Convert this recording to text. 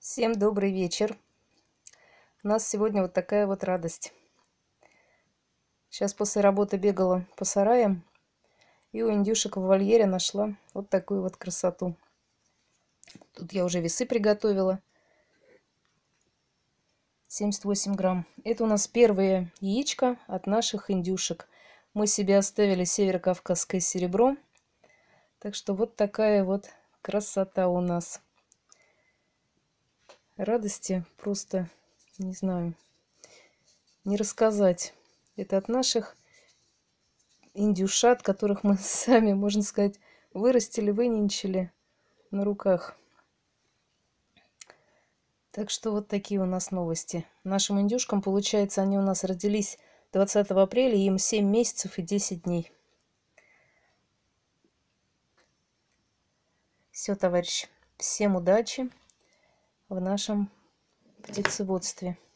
Всем добрый вечер. У нас сегодня вот такая вот радость. Сейчас после работы бегала по сараям и у индюшек в вольере нашла вот такую вот красоту. Тут я уже весы приготовила. 78 грамм. Это у нас первые яичко от наших индюшек. Мы себе оставили северокавказское серебро. Так что вот такая вот красота у нас. Радости просто, не знаю, не рассказать. Это от наших индюшат, которых мы сами, можно сказать, вырастили, выненчили на руках. Так что вот такие у нас новости. Нашим индюшкам, получается, они у нас родились 20 апреля, им 7 месяцев и 10 дней. Все, товарищи, всем удачи в нашем птицеводстве.